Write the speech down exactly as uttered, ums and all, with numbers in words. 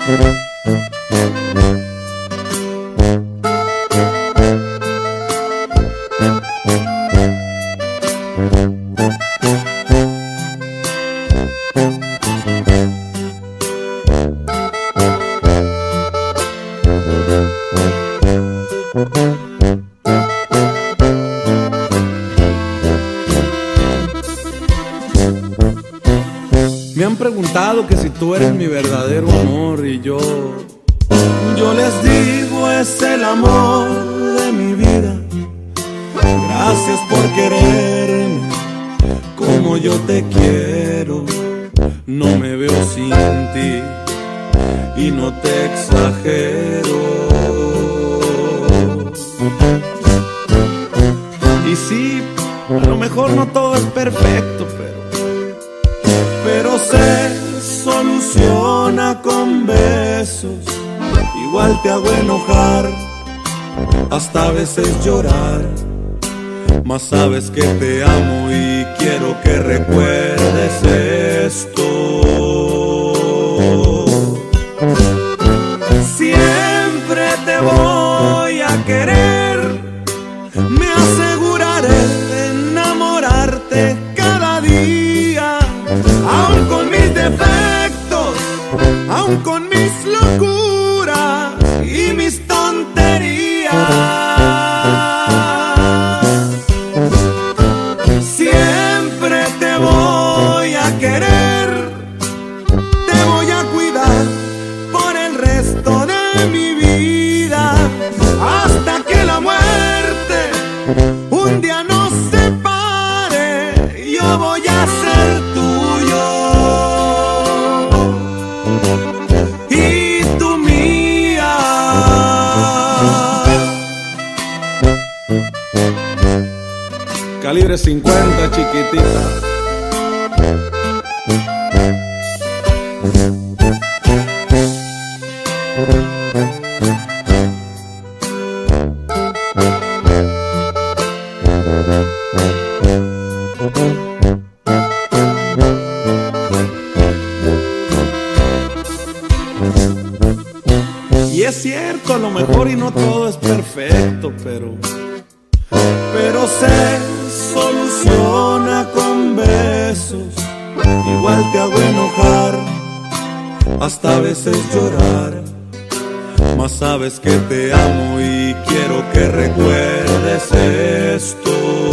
Me han preguntado que si tú eres mi verdadero amor y yo, yo les digo es el amor de mi vida. Gracias por quererme como yo te quiero. no me veo sin ti y no te exagero. Y sí, a lo mejor no todo es perfecto, pero pero se soluciona con besos. Igual te hago enojar, hasta a veces llorar, mas sabes que te amo y quiero que recuerdes esto. Siempre te voy a querer, me aseguraré de enamorarte cada día, aun con mis defectos, aun con mis locuras y mis tonterías. Siempre te voy a querer, te voy a cuidar por el resto de mi vida, hasta que la muerte un día nos separe. Yo voy a ser tuyo y tú mía. Calibre cincuenta, chiquitita. Y es cierto, a lo mejor y no todo es perfecto, pero pero se soluciona con besos. Igual te hago enojar, hasta a veces llorar, mas sabes que te amo y quiero que recuerdes esto.